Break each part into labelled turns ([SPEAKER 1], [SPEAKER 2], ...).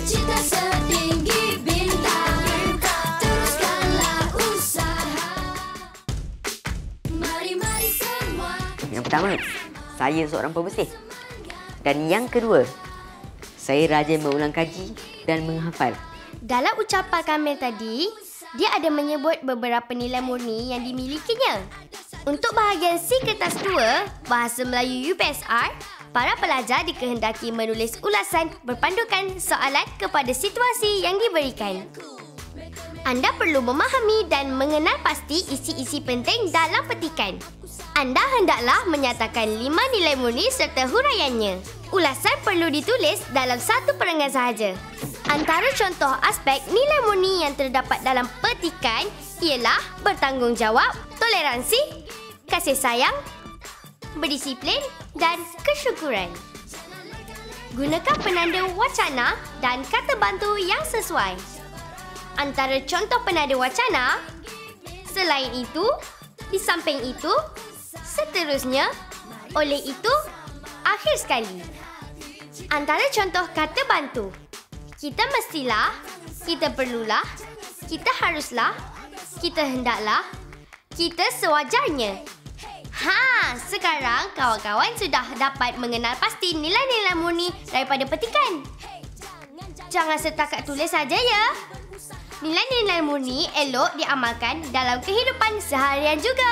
[SPEAKER 1] Cita setinggi bintang, teruskanlah usaha. Mari-mari semua.
[SPEAKER 2] Yang pertama, saya seorang pembersih. Dan yang kedua, saya rajin mengulang kaji dan menghafal.
[SPEAKER 3] Dalam ucapan Kamil tadi, dia ada menyebut beberapa nilai murni yang dimilikinya. Untuk bahagian C kertas 2, Bahasa Melayu UPSR, para pelajar dikehendaki menulis ulasan berpandukan soalan kepada situasi yang diberikan. Anda perlu memahami dan mengenal pasti isi-isi penting dalam petikan. Anda hendaklah menyatakan 5 nilai murni serta huraiannya. Ulasan perlu ditulis dalam satu perenggan sahaja. Antara contoh aspek nilai murni yang terdapat dalam petikan ialah bertanggungjawab, toleransi, kasih sayang, berdisiplin dan kesyukuran. Gunakan penanda wacana dan kata bantu yang sesuai. Antara contoh penanda wacana, selain itu, di samping itu, seterusnya, oleh itu, akhir sekali. Antara contoh kata bantu, kita mestilah, kita perlulah, kita haruslah, kita hendaklah, kita sewajarnya. Sekarang kawan-kawan sudah dapat mengenal pasti nilai-nilai murni daripada petikan. Jangan setakat tulis saja ya. Nilai-nilai murni elok diamalkan dalam kehidupan seharian juga.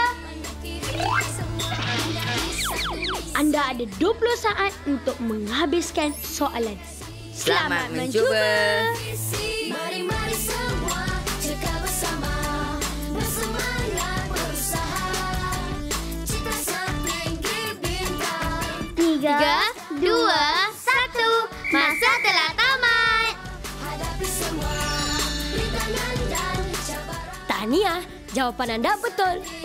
[SPEAKER 4] Anda ada 20 saat untuk menghabiskan soalan.
[SPEAKER 2] Selamat mencuba.
[SPEAKER 1] Mari-mari semua cekal bersama, bersemangat berusaha. Cita setinggi bintang.
[SPEAKER 3] 3, 2, 1. Masa telah tamat.
[SPEAKER 1] Hadapi semua rintangan dan cabaran.
[SPEAKER 4] Tahniah, jawapan anda betul.